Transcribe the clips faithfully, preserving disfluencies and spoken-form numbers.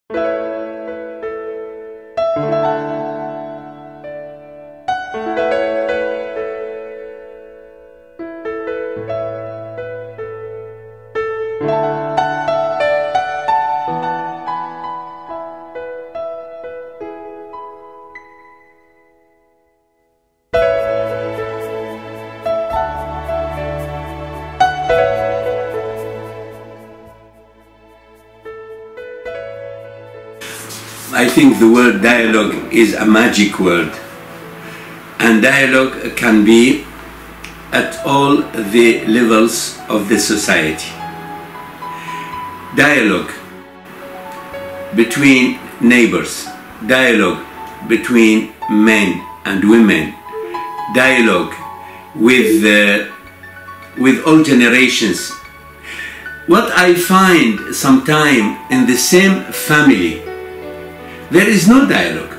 I think the word dialogue is a magic word, and dialogue can be at all the levels of the society. Dialogue between neighbors, dialogue between men and women, dialogue with, uh, with all generations. What I find sometimes in the same family, there is no dialogue.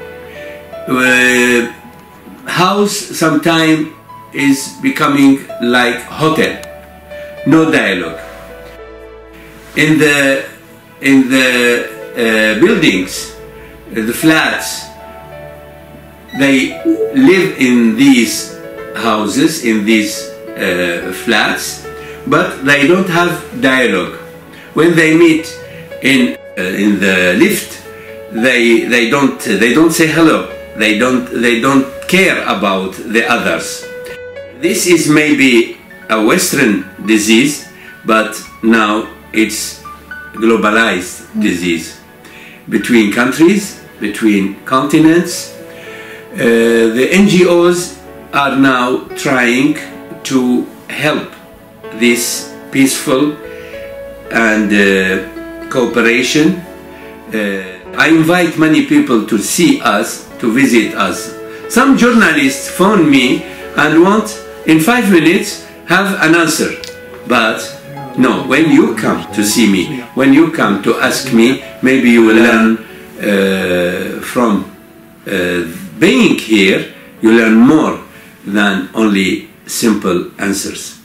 Uh, house sometimes is becoming like hotel. No dialogue. In the in the uh, buildings, uh, the flats, they live in these houses, in these uh, flats, but they don't have dialogue. When they meet in uh, in the lift, They, they don't they don't say hello. They don't they don't care about the others. This is maybe a Western disease, but now it's globalized disease between countries, between continents. Uh, the N G Os are now trying to help this peaceful and uh, cooperation. Uh, I invite many people to see us, to visit us. Some journalists phone me and want in five minutes have an answer. But no, when you come to see me, when you come to ask me, maybe you will learn uh, from uh, being here, you learn more than only simple answers.